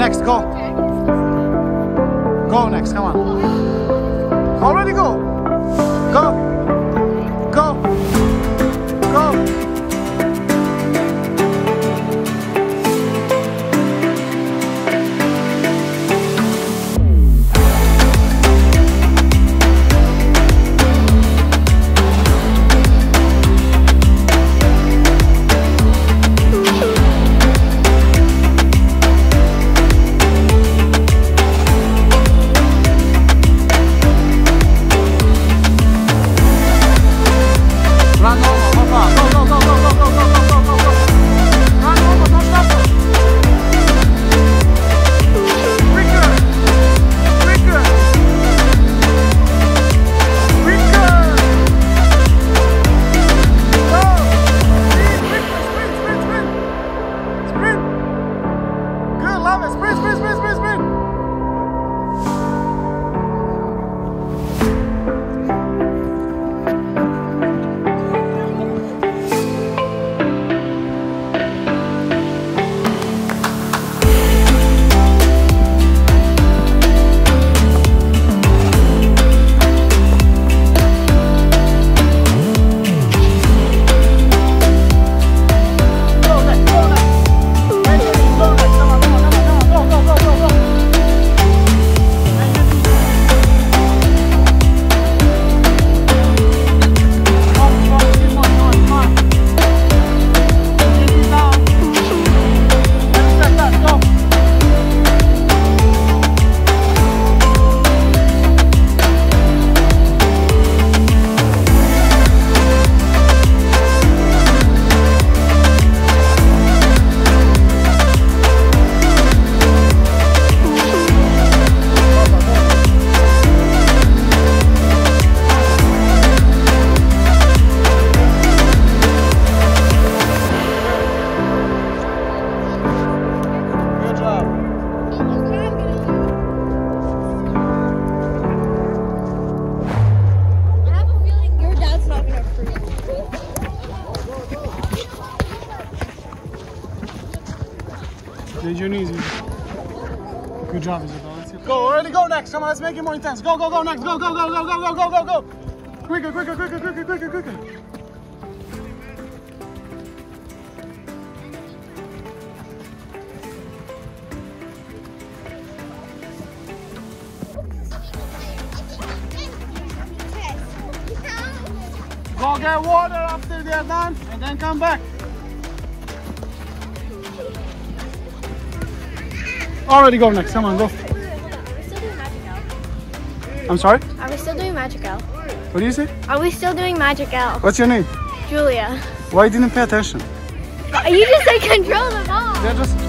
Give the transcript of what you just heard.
Next, go. Go next, come on. Already go. Go. Go. Go. Bend your knees. Good job, Isabel. Let's go. Go, already go next. Come on, let's make it more intense. Go, go, go next. Go, go, go, go, go, go, go, go, go. Quicker, quicker, quicker, quicker, quicker, quicker. Go get water after they're done and then come back. Already go next. Come on, go. Are we still doing Magic L? I'm sorry? Are we still doing Magic L? What do you say? Are we still doing Magic L? What's your name? Julia. Why didn't you pay attention? You just said control the ball. Yeah, just